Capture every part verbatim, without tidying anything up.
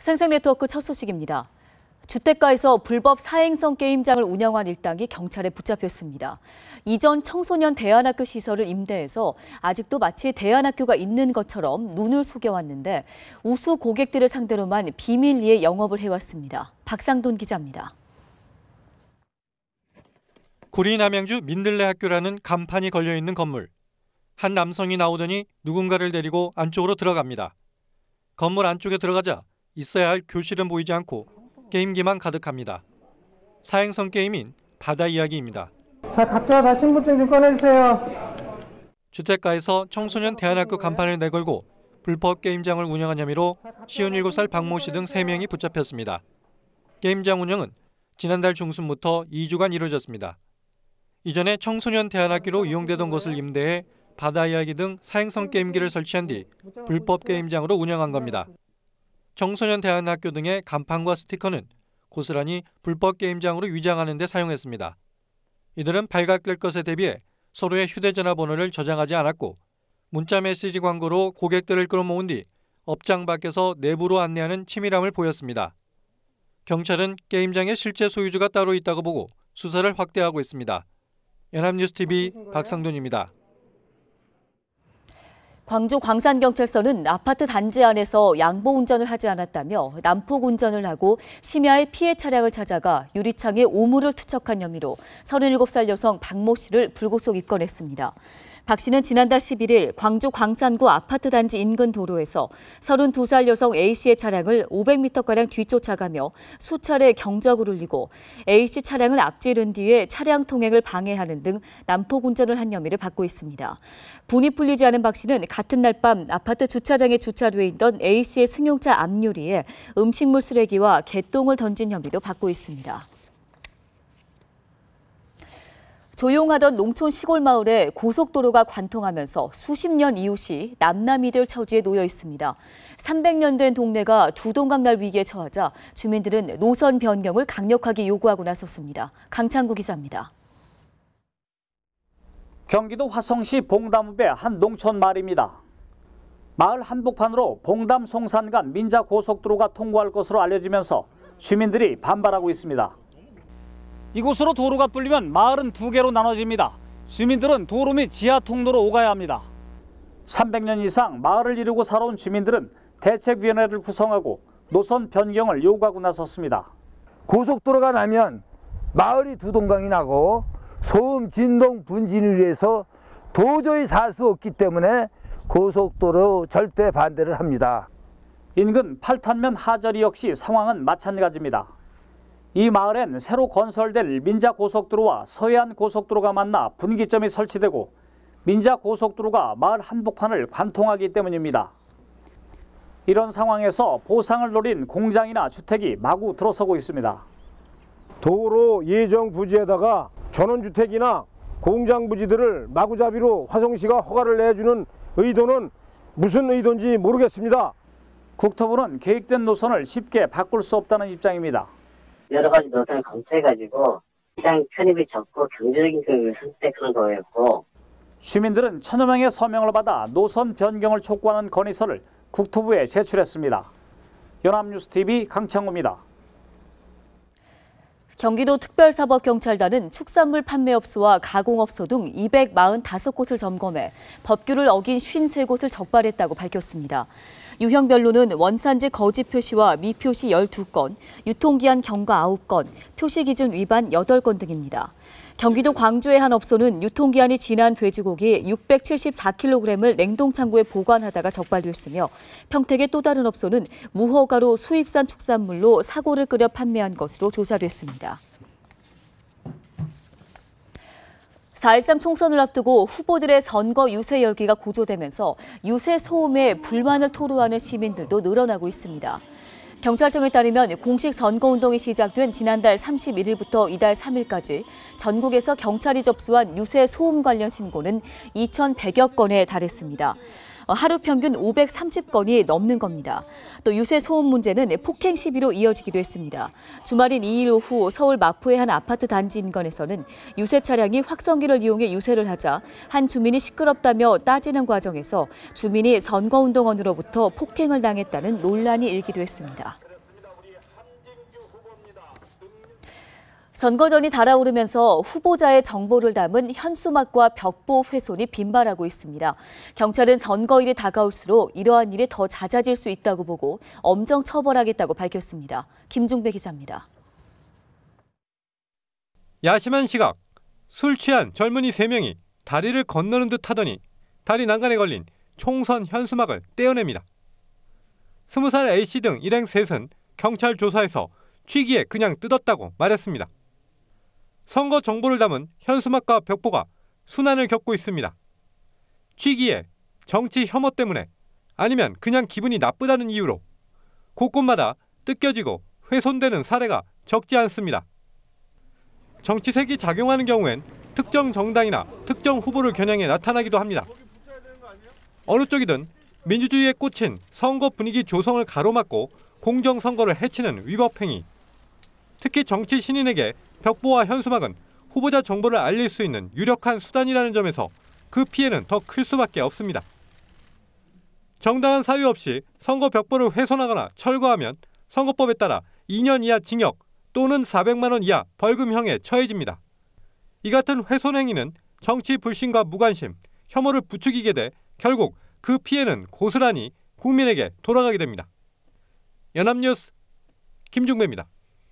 생생네트워크 첫 소식입니다. 주택가에서 불법 사행성 게임장을 운영한 일당이 경찰에 붙잡혔습니다. 이전 청소년 대안학교 시설을 임대해서 아직도 마치 대안학교가 있는 것처럼 눈을 속여왔는데 우수 고객들을 상대로만 비밀리에 영업을 해왔습니다. 박상돈 기자입니다. 구리 남양주 민들레 학교라는 간판이 걸려있는 건물. 한 남성이 나오더니 누군가를 데리고 안쪽으로 들어갑니다. 건물 안쪽에 들어가자 있어야 할 교실은 보이지 않고 게임기만 가득합니다. 사행성 게임인 바다 이야기입니다. 자, 각자 다 신분증 좀 꺼내주세요. 주택가에서 청소년 대안학교 간판을 내걸고 불법 게임장을 운영한 혐의로 쉰일곱 살 박모 씨 등 세 명이 붙잡혔습니다. 게임장 운영은 지난달 중순부터 이 주간 이루어졌습니다. 이전에 청소년 대안학교로 이용되던 곳을 임대해 바다 이야기 등 사행성 게임기를 설치한 뒤 불법 게임장으로 운영한 겁니다. 청소년 대안학교 등의 간판과 스티커는 고스란히 불법 게임장으로 위장하는 데 사용했습니다. 이들은 발각될 것에 대비해 서로의 휴대전화 번호를 저장하지 않았고 문자 메시지 광고로 고객들을 끌어모은 뒤 업장 밖에서 내부로 안내하는 치밀함을 보였습니다. 경찰은 게임장의 실제 소유주가 따로 있다고 보고 수사를 확대하고 있습니다. 연합뉴스티비 박상돈입니다. 광주 광산경찰서는 아파트 단지 안에서 양보 운전을 하지 않았다며 난폭 운전을 하고 심야에 피해 차량을 찾아가 유리창에 오물을 투척한 혐의로 서른일곱 살 여성 박모 씨를 불구속 입건했습니다. 박 씨는 지난달 십일 일 광주 광산구 아파트 단지 인근 도로에서 서른두 살 여성 A 씨의 차량을 오백 미터가량 뒤쫓아가며 수차례 경적을 울리고 A 씨 차량을 앞지른 뒤에 차량 통행을 방해하는 등 난폭 운전을 한 혐의를 받고 있습니다. 분이 풀리지 않은 박 씨는 같은 날 밤 아파트 주차장에 주차돼 있던 A 씨의 승용차 앞유리에 음식물 쓰레기와 개똥을 던진 혐의도 받고 있습니다. 조용하던 농촌 시골 마을에 고속도로가 관통하면서 수십 년 이웃이 남남이들 처지에 놓여 있습니다. 삼백 년 된 동네가 두 동강 날 위기에 처하자 주민들은 노선 변경을 강력하게 요구하고 나섰습니다. 강창구 기자입니다. 경기도 화성시 봉담읍의 한 농촌 마을입니다. 마을 한복판으로 봉담 송산 간 민자 고속도로가 통과할 것으로 알려지면서 주민들이 반발하고 있습니다. 이곳으로 도로가 뚫리면 마을은 두 개로 나눠집니다. 주민들은 도로 및 지하 통로로 오가야 합니다. 삼백 년 이상 마을을 이루고 살아온 주민들은 대책위원회를 구성하고 노선 변경을 요구하고 나섰습니다. 고속도로가 나면 마을이 두 동강이 나고 소음, 진동, 분진을 위해서 도저히 살 수 없기 때문에 고속도로 절대 반대를 합니다. 인근 팔탄면 하저리 역시 상황은 마찬가지입니다. 이 마을엔 새로 건설될 민자 고속도로와 서해안 고속도로가 만나 분기점이 설치되고 민자 고속도로가 마을 한복판을 관통하기 때문입니다. 이런 상황에서 보상을 노린 공장이나 주택이 마구 들어서고 있습니다. 도로 예정 부지에다가 전원주택이나 공장 부지들을 마구잡이로 화성시가 허가를 내주는 의도는 무슨 의도인지 모르겠습니다. 국토부는 계획된 노선을 쉽게 바꿀 수 없다는 입장입니다. 여러 가지 노선을 검토해가지고 가장 편입이 적고 경제적인 그 선택하는 거였고, 시민들은 천여 명의 서명을 받아 노선 변경을 촉구하는 건의서를 국토부에 제출했습니다. 연합뉴스티비 강창호입니다. 경기도 특별사법경찰단은 축산물 판매업소와 가공업소 등 이백사십오 곳을 점검해 법규를 어긴 오십삼 곳을 적발했다고 밝혔습니다. 유형별로는 원산지 거짓 표시와 미표시 열두 건, 유통기한 경과 아홉 건, 표시기준 위반 여덟 건 등입니다. 경기도 광주의 한 업소는 유통기한이 지난 돼지고기 육백칠십사 킬로그램을 냉동창고에 보관하다가 적발됐으며 평택의 또 다른 업소는 무허가로 수입산 축산물로 사고를 끓여 판매한 것으로 조사됐습니다. 사 일삼 총선을 앞두고 후보들의 선거 유세 열기가 고조되면서 유세 소음에 불만을 토로하는 시민들도 늘어나고 있습니다. 경찰청에 따르면 공식 선거운동이 시작된 지난달 삼십일 일부터 이달 삼 일까지 전국에서 경찰이 접수한 유세 소음 관련 신고는 이천백여 건에 달했습니다. 하루 평균 오백삼십 건이 넘는 겁니다. 또 유세 소음 문제는 폭행 시비로 이어지기도 했습니다. 주말인 이 일 오후 서울 마포의 한 아파트 단지 인근에서는 유세 차량이 확성기를 이용해 유세를 하자 한 주민이 시끄럽다며 따지는 과정에서 주민이 선거운동원으로부터 폭행을 당했다는 논란이 일기도 했습니다. 선거전이 달아오르면서 후보자의 정보를 담은 현수막과 벽보 훼손이 빈발하고 있습니다. 경찰은 선거일이 다가올수록 이러한 일이 더 잦아질 수 있다고 보고 엄정 처벌하겠다고 밝혔습니다. 김중배 기자입니다. 야심한 시각, 술 취한 젊은이 세 명이 다리를 건너는 듯 하더니 다리 난간에 걸린 총선 현수막을 떼어냅니다. 스무 살 A씨 등 일행 셋은 경찰 조사에서 취기에 그냥 뜯었다고 말했습니다. 선거 정보를 담은 현수막과 벽보가 순환을 겪고 있습니다. 취기에 정치 혐오 때문에 아니면 그냥 기분이 나쁘다는 이유로 곳곳마다 뜯겨지고 훼손되는 사례가 적지 않습니다. 정치색이 작용하는 경우엔 특정 정당이나 특정 후보를 겨냥해 나타나기도 합니다. 어느 쪽이든 민주주의에 꽂힌 선거 분위기 조성을 가로막고 공정선거를 해치는 위법행위. 특히 정치 신인에게 벽보와 현수막은 후보자 정보를 알릴 수 있는 유력한 수단이라는 점에서 그 피해는 더 클 수밖에 없습니다. 정당한 사유 없이 선거 벽보를 훼손하거나 철거하면 선거법에 따라 이 년 이하 징역 또는 사백만 원 이하 벌금형에 처해집니다. 이 같은 훼손 행위는 정치 불신과 무관심, 혐오를 부추기게 돼 결국 그 피해는 고스란히 국민에게 돌아가게 됩니다. 연합뉴스 김중배입니다.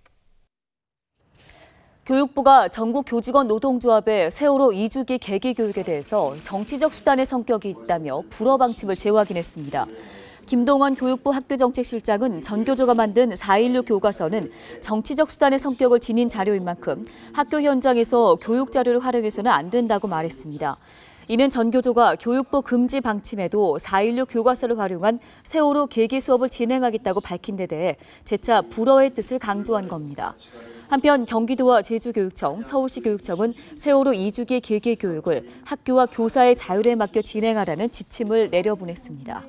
교육부가 전국 교직원 노동조합의 세월호 이 주기 계기 교육에 대해서 정치적 수단의 성격이 있다며 불허 방침을 재확인했습니다. 김동원 교육부 학교정책실장은 전교조가 만든 사 일육 교과서는 정치적 수단의 성격을 지닌 자료인 만큼 학교 현장에서 교육 자료를 활용해서는 안 된다고 말했습니다. 이는 전교조가 교육부 금지 방침에도 사 일육 교과서를 활용한 세월호 계기 수업을 진행하겠다고 밝힌 데 대해 재차 불허의 뜻을 강조한 겁니다. 한편 경기도와 제주교육청, 서울시 교육청은 세월호 이 주기 계기 교육을 학교와 교사의 자율에 맡겨 진행하라는 지침을 내려보냈습니다.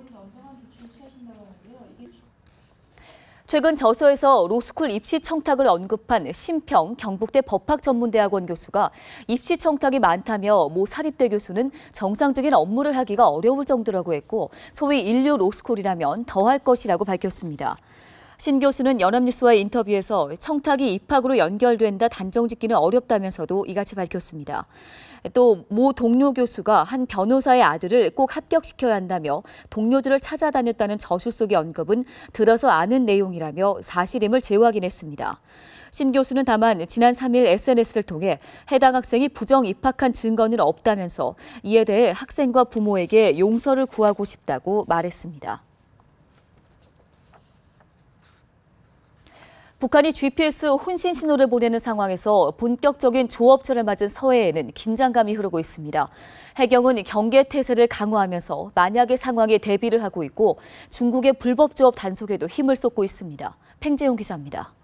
최근 저서에서 로스쿨 입시 청탁을 언급한 심평 경북대 법학전문대학원 교수가 입시 청탁이 많다며 모 사립대 교수는 정상적인 업무를 하기가 어려울 정도라고 했고 소위 인류 로스쿨이라면 더할 것이라고 밝혔습니다. 신 교수는 연합뉴스와의 인터뷰에서 청탁이 입학으로 연결된다 단정짓기는 어렵다면서도 이같이 밝혔습니다. 또 모 동료 교수가 한 변호사의 아들을 꼭 합격시켜야 한다며 동료들을 찾아다녔다는 저술 속의 언급은 들어서 아는 내용이라며 사실임을 재확인했습니다. 신 교수는 다만 지난 삼 일 에스엔에스를 통해 해당 학생이 부정 입학한 증거는 없다면서 이에 대해 학생과 부모에게 용서를 구하고 싶다고 말했습니다. 북한이 지피에스 혼신 신호를 보내는 상황에서 본격적인 조업철을 맞은 서해에는 긴장감이 흐르고 있습니다. 해경은 경계 태세를 강화하면서 만약의 상황에 대비를 하고 있고 중국의 불법 조업 단속에도 힘을 쏟고 있습니다. 팽재용 기자입니다.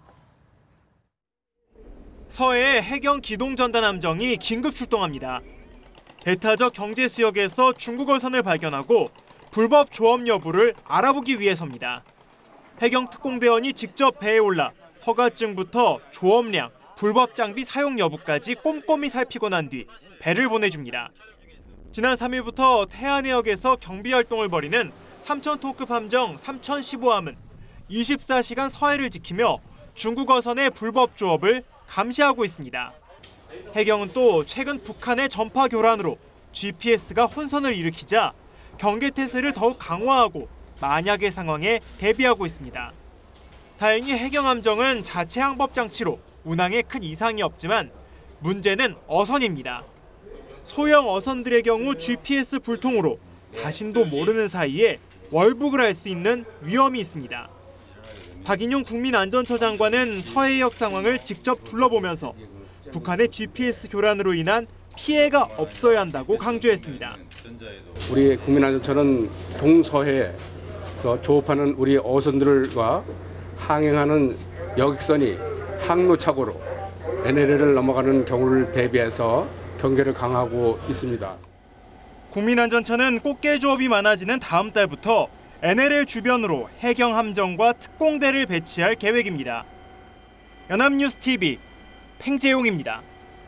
서해에 해경 기동전단 함정이 긴급 출동합니다. 배타적 경제 수역에서 중국 어선을 발견하고 불법 조업 여부를 알아보기 위해서입니다. 해경 특공대원이 직접 배에 올라 허가증부터 조업량, 불법 장비 사용 여부까지 꼼꼼히 살피고 난 뒤 배를 보내줍니다. 지난 삼 일부터 태안해역에서 경비 활동을 벌이는 삼천톤급 함정 삼천십오 함은 이십사 시간 서해를 지키며 중국 어선의 불법 조업을 감시하고 있습니다. 해경은 또 최근 북한의 전파 교란으로 지피에스가 혼선을 일으키자 경계 태세를 더욱 강화하고 만약의 상황에 대비하고 있습니다. 다행히 해경 함정은 자체 항법 장치로 운항에 큰 이상이 없지만 문제는 어선입니다. 소형 어선들의 경우 지피에스 불통으로 자신도 모르는 사이에 월북을 할 수 있는 위험이 있습니다. 박인용 국민안전처 장관은 서해역 상황을 직접 둘러보면서 북한의 지피에스 교란으로 인한 피해가 없어야 한다고 강조했습니다. 우리 국민안전처는 동서해에서 조업하는 우리 어선들과 항행하는 여객선이 항로착오로 엔엘엘을 넘어가는 경우를 대비해서 경계를 강화하고 있습니다. 국민안전처는 꽃게 조업이 많아지는 다음 달부터 엔엘엘 주변으로 해경 함정과 특공대를 배치할 계획입니다. 연합뉴스 티비 팽재용입니다.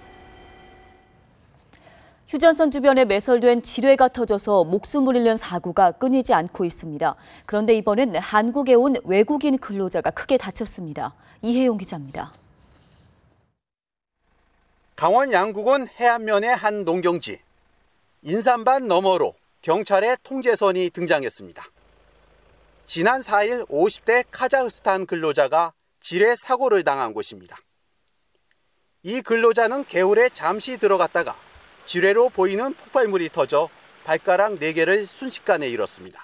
휴전선 주변에 매설된 지뢰가 터져서 목숨을 잃는 사고가 끊이지 않고 있습니다. 그런데 이번엔 한국에 온 외국인 근로자가 크게 다쳤습니다. 이혜용 기자입니다. 강원 양구군 해안면의 한 농경지. 인삼밭 너머로 경찰의 통제선이 등장했습니다. 지난 사 일 오십 대 카자흐스탄 근로자가 지뢰 사고를 당한 곳입니다. 이 근로자는 개울에 잠시 들어갔다가 지뢰로 보이는 폭발물이 터져 발가락 네 개를 순식간에 잃었습니다.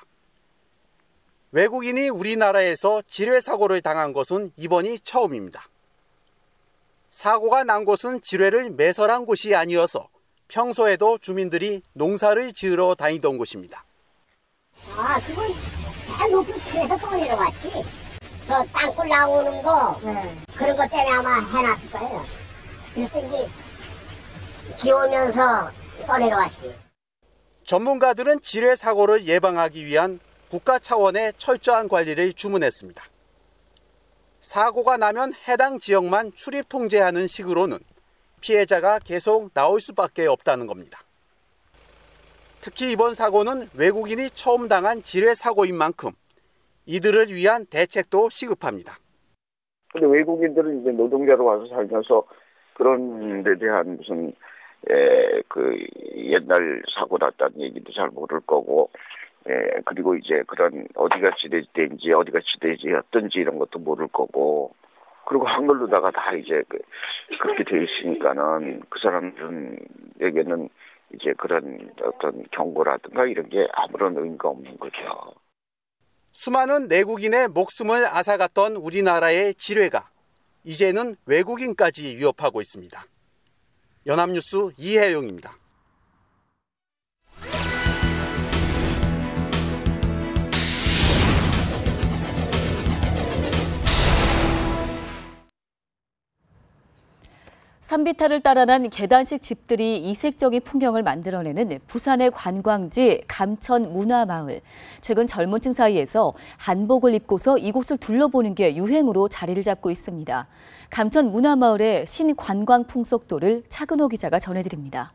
외국인이 우리나라에서 지뢰 사고를 당한 것은 이번이 처음입니다. 사고가 난 곳은 지뢰를 매설한 곳이 아니어서 평소에도 주민들이 농사를 지으러 다니던 곳입니다. 아, 그건 다 높은 산에서 떠내려왔지. 저 땅굴 나오는 거, 네. 그런 것 때문에 아마 해놨을 거예요. 그래서 이제 비 오면서 떠내려왔지. 전문가들은 지뢰 사고를 예방하기 위한 국가 차원의 철저한 관리를 주문했습니다. 사고가 나면 해당 지역만 출입 통제하는 식으로는 피해자가 계속 나올 수밖에 없다는 겁니다. 특히 이번 사고는 외국인이 처음 당한 지뢰 사고인 만큼 이들을 위한 대책도 시급합니다. 근데 외국인들은 이제 노동자로 와서 살면서 그런 데 대한 무슨 에, 그 옛날 사고 났다는 얘기도 잘 모를 거고, 에, 그리고 이제 그런 어디가 지대지인지 어디가 지대지였든지 이런 것도 모를 거고, 그리고 한글로다가 다 이제 그, 그렇게 돼 있으니까는 그 사람들에게는 이제 그런 어떤 경고라든가 이런 게 아무런 의미가 없는 거죠. 수많은 내국인의 목숨을 앗아갔던 우리나라의 지뢰가 이제는 외국인까지 위협하고 있습니다. 연합뉴스 이혜영입니다. 산비탈을 따라 난 계단식 집들이 이색적인 풍경을 만들어내는 부산의 관광지 감천 문화마을. 최근 젊은 층 사이에서 한복을 입고서 이곳을 둘러보는 게 유행으로 자리를 잡고 있습니다. 감천 문화마을의 신관광 풍속도를 차근호 기자가 전해드립니다.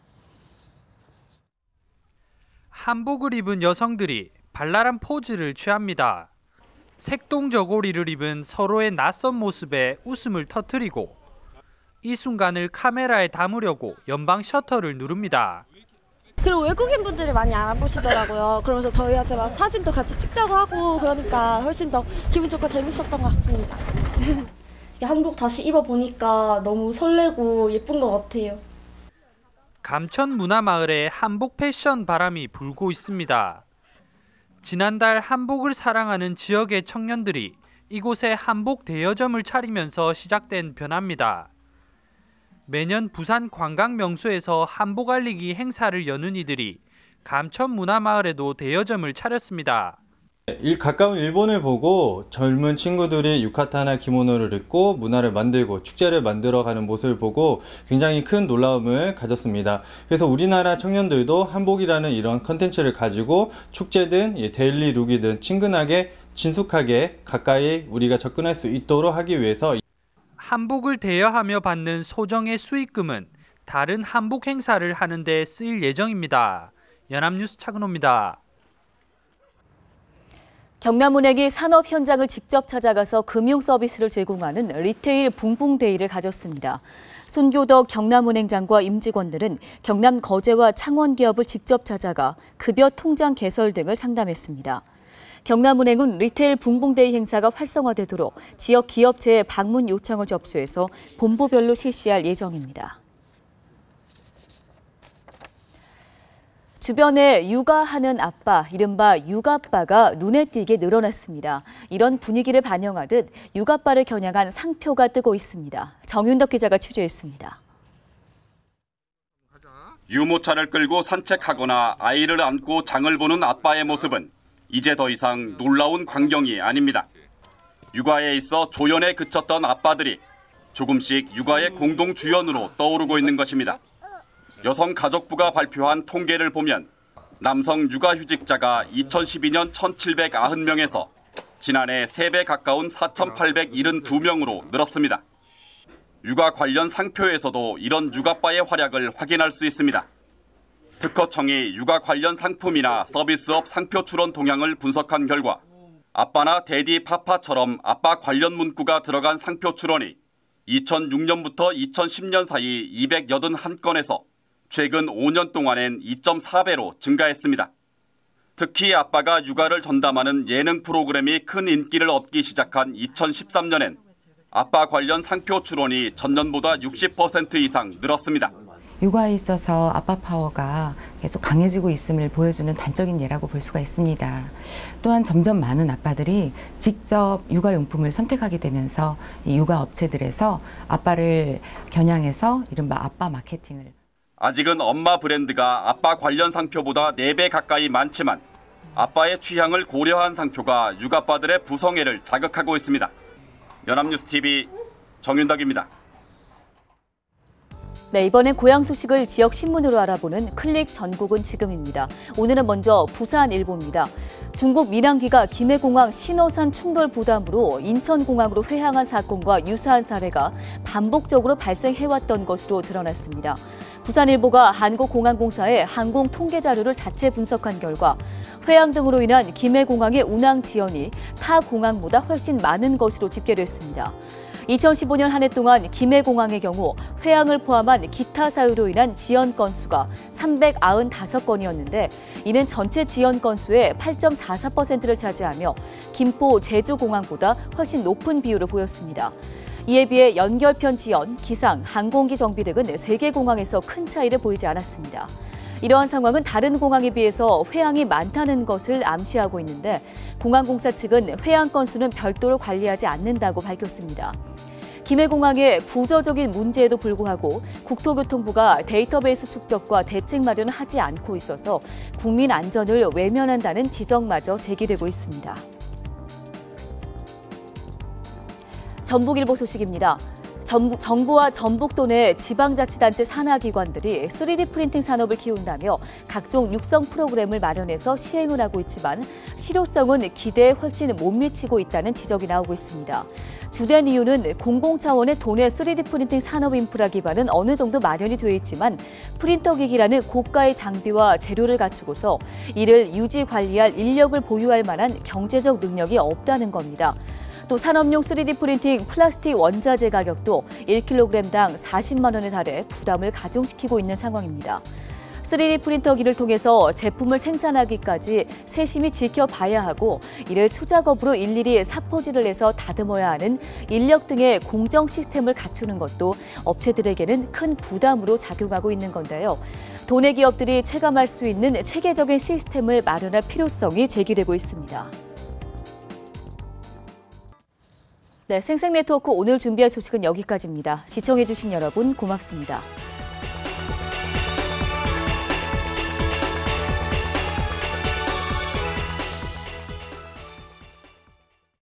한복을 입은 여성들이 발랄한 포즈를 취합니다. 색동 저고리를 입은 서로의 낯선 모습에 웃음을 터뜨리고 이 순간을 카메라에 담으려고 연방 셔터를 누릅니다. 그리고 외국인 분들이 많이 알아보시더라고요. 그러면서 저희한테 막 사진도 같이 찍자고 하고 그러니까 훨씬 더 기분 좋고 재밌었던 것 같습니다. 한복 다시 입어보니까 너무 설레고 예쁜 것 같아요. 감천 문화마을에 한복 패션 바람이 불고 있습니다. 지난달 한복을 사랑하는 지역의 청년들이 이곳에 한복 대여점을 차리면서 시작된 변화입니다. 매년 부산 관광 명소에서 한복 알리기 행사를 여는 이들이 감천 문화마을에도 대여점을 차렸습니다. 일, 가까운 일본을 보고 젊은 친구들이 유카타나 기모노를 입고 문화를 만들고 축제를 만들어가는 모습을 보고 굉장히 큰 놀라움을 가졌습니다. 그래서 우리나라 청년들도 한복이라는 이런 컨텐츠를 가지고 축제든 데일리 룩이든 친근하게 친숙하게 가까이 우리가 접근할 수 있도록 하기 위해서 한복을 대여하며 받는 소정의 수익금은 다른 한복 행사를 하는 데 쓰일 예정입니다. 연합뉴스 차근호입니다. 경남은행이 산업 현장을 직접 찾아가서 금융 서비스를 제공하는 리테일 붕붕데이를 가졌습니다. 손교덕 경남은행장과 임직원들은 경남 거제와 창원 기업을 직접 찾아가 급여 통장 개설 등을 상담했습니다. 경남은행은 리테일 붕붕데이 행사가 활성화되도록 지역 기업체의 방문 요청을 접수해서 본부별로 실시할 예정입니다. 주변에 육아하는 아빠, 이른바 육아빠가 눈에 띄게 늘어났습니다. 이런 분위기를 반영하듯 육아빠를 겨냥한 상표가 뜨고 있습니다. 정윤덕 기자가 취재했습니다. 유모차를 끌고 산책하거나 아이를 안고 장을 보는 아빠의 모습은 이제 더 이상 놀라운 광경이 아닙니다. 육아에 있어 조연에 그쳤던 아빠들이 조금씩 육아의 공동 주연으로 떠오르고 있는 것입니다. 여성가족부가 발표한 통계를 보면 남성 육아휴직자가 이천십이 년 천칠백구십 명에서 지난해 세 배 가까운 사천팔백칠십이 명으로 늘었습니다. 육아 관련 상표에서도 이런 육아빠의 활약을 확인할 수 있습니다. 특허청이 육아 관련 상품이나 서비스업 상표 출원 동향을 분석한 결과 아빠나 데디 파파처럼 아빠 관련 문구가 들어간 상표 출원이 이천육 년부터 이천십 년 사이 이백팔십일 건에서 최근 오 년 동안엔 이 점 사 배로 증가했습니다. 특히 아빠가 육아를 전담하는 예능 프로그램이 큰 인기를 얻기 시작한 이천십삼 년엔 아빠 관련 상표 출원이 전년보다 육십 퍼센트 이상 늘었습니다. 육아에 있어서 아빠 파워가 계속 강해지고 있음을 보여주는 단적인 예라고 볼 수가 있습니다. 또한 점점 많은 아빠들이 직접 육아용품을 선택하게 되면서 이 육아 업체들에서 아빠를 겨냥해서 이른바 아빠 마케팅을. 아직은 엄마 브랜드가 아빠 관련 상표보다 네 배 가까이 많지만 아빠의 취향을 고려한 상표가 육아빠들의 부성애를 자극하고 있습니다. 연합뉴스티비 정윤덕입니다. 네, 이번엔 고향 소식을 지역 신문으로 알아보는 클릭 전국은 지금입니다. 오늘은 먼저 부산일보입니다. 중국 민항기가 김해공항 신호산 충돌 부담으로 인천공항으로 회항한 사건과 유사한 사례가 반복적으로 발생해왔던 것으로 드러났습니다. 부산일보가 한국공항공사의 항공 통계 자료를 자체 분석한 결과 회항 등으로 인한 김해공항의 운항 지연이 타 공항보다 훨씬 많은 것으로 집계됐습니다. 이천십오 년 한 해 동안 김해공항의 경우 회항을 포함한 기타 사유로 인한 지연 건수가 삼백구십오 건이었는데 이는 전체 지연 건수의 팔 점 사사 퍼센트를 차지하며 김포 제주공항보다 훨씬 높은 비율을 보였습니다. 이에 비해 연결편 지연, 기상, 항공기 정비 등은 세 개 공항에서 큰 차이를 보이지 않았습니다. 이러한 상황은 다른 공항에 비해서 회항이 많다는 것을 암시하고 있는데 공항공사 측은 회항 건수는 별도로 관리하지 않는다고 밝혔습니다. 김해공항의 구조적인 문제에도 불구하고 국토교통부가 데이터베이스 축적과 대책 마련을 하지 않고 있어서 국민 안전을 외면한다는 지적마저 제기되고 있습니다. 전북일보 소식입니다. 정부와 전북도 내 지방자치단체 산하기관들이 쓰리디 프린팅 산업을 키운다며 각종 육성 프로그램을 마련해서 시행을 하고 있지만 실효성은 기대에 훨씬 못 미치고 있다는 지적이 나오고 있습니다. 주된 이유는 공공 차원의 도내 쓰리디 프린팅 산업 인프라 기반은 어느 정도 마련이 되어 있지만 프린터 기기라는 고가의 장비와 재료를 갖추고서 이를 유지 관리할 인력을 보유할 만한 경제적 능력이 없다는 겁니다. 또 산업용 쓰리디 프린팅 플라스틱 원자재 가격도 일 킬로그램당 사십만 원에 달해 부담을 가중시키고 있는 상황입니다. 쓰리디 프린터기를 통해서 제품을 생산하기까지 세심히 지켜봐야 하고 이를 수작업으로 일일이 사포질을 해서 다듬어야 하는 인력 등의 공정 시스템을 갖추는 것도 업체들에게는 큰 부담으로 작용하고 있는 건데요. 도내 기업들이 체감할 수 있는 체계적인 시스템을 마련할 필요성이 제기되고 있습니다. 네, 생생네트워크 오늘 준비한 소식은 여기까지입니다. 시청해주신 여러분 고맙습니다.